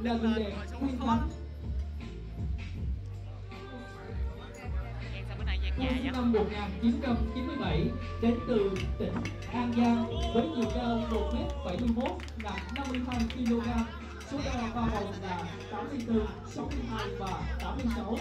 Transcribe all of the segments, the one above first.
là người đẹp Nguyên Thắng. Cô sinh năm 1997 đến từ tỉnh An Giang với chiều cao 1m71, nặng 52 kg, số đo ba vòng là 84, 62 và 86.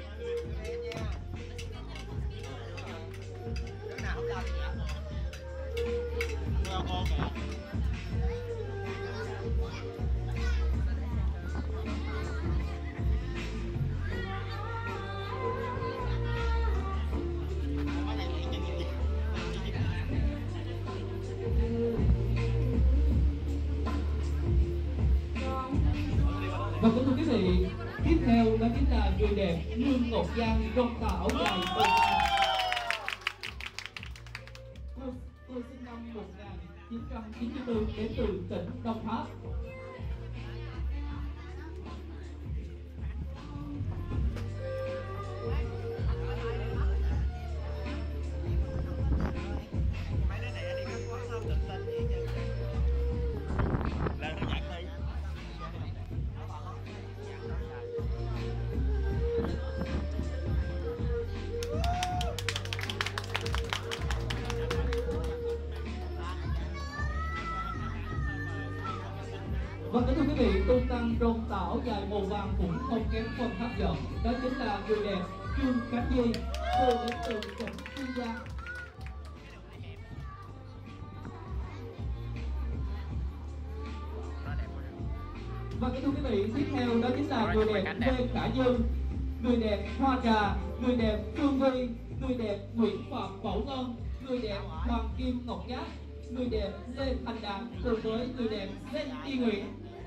Và kính thưa quý vị, tiếp theo đó chính là người đẹp Lương Ngọc Giang trong tà áo dài màu vàng. Cô sinh năm 1994 đến từ tỉnh Đồng Tháp. Và kính thưa quý vị, tung tăng trong tà áo dài màu vàng cũng không kém phần hấp dẫn. Đó chính là người đẹp Trương Khánh Nhi, cô đến từ tỉnh Kiên Giang. Và kính thưa quý vị, tiếp theo đó chính là người đẹp Lê Khả Như, người đẹp Hoa Trà, người đẹp Phương Vi, người đẹp Nguyễn Phạm Bảo Ngân, người đẹp Hoàng Kim Ngọc Nhát, người đẹp Lê Thành Đạt cùng với người đẹp Lê Chi Nguyễn.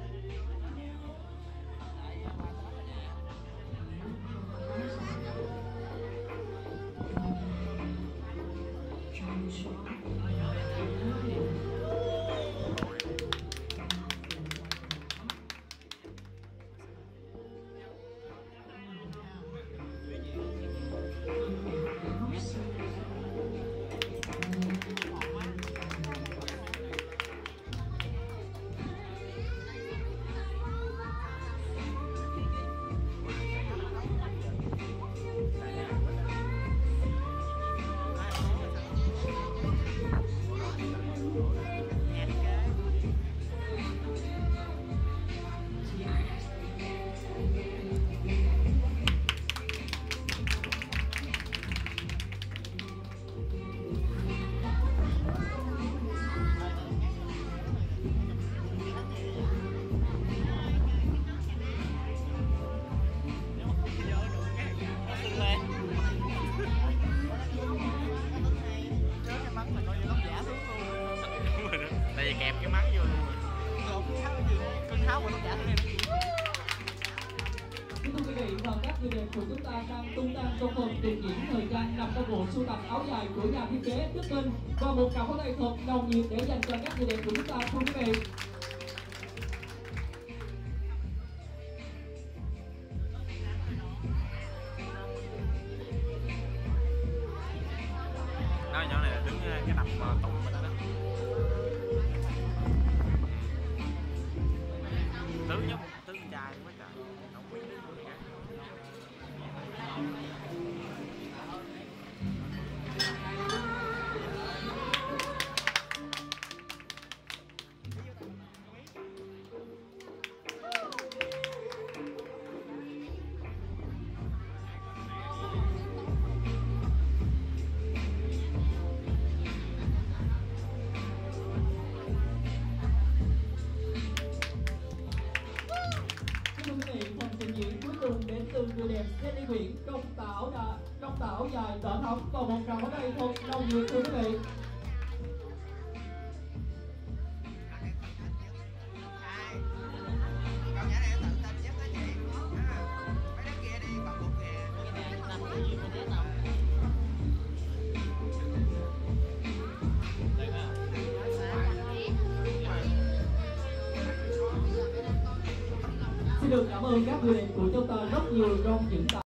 Tại vì kẹp cái mắng vô luôn rồi. Cưng tháo của nó trả thêm. Kính thưa quý vị, và các người đẹp của chúng ta đang tung tăng trong phần trình diễn thời gian nằm trong bộ sưu tập áo dài của nhà thiết kế Đức Minh. Và một tràng pháo tay thật nồng nhiệt để dành cho các người đẹp của chúng ta, thưa quý vị. Đó, nhỏ này là đứng cái nằm tụng bên đó đó. Tứ nhóc, tứ trai quá trời, không biết đứa nữa cả. Phần trình diễn cuối cùng đến từ người đẹp Jenny Nguyễn trong tà áo dài đỏ thắm và một tràng pháo tay thật nồng nhiệt, thưa quý vị. Xin được cảm ơn các người đẹp của chúng ta rất nhiều trong những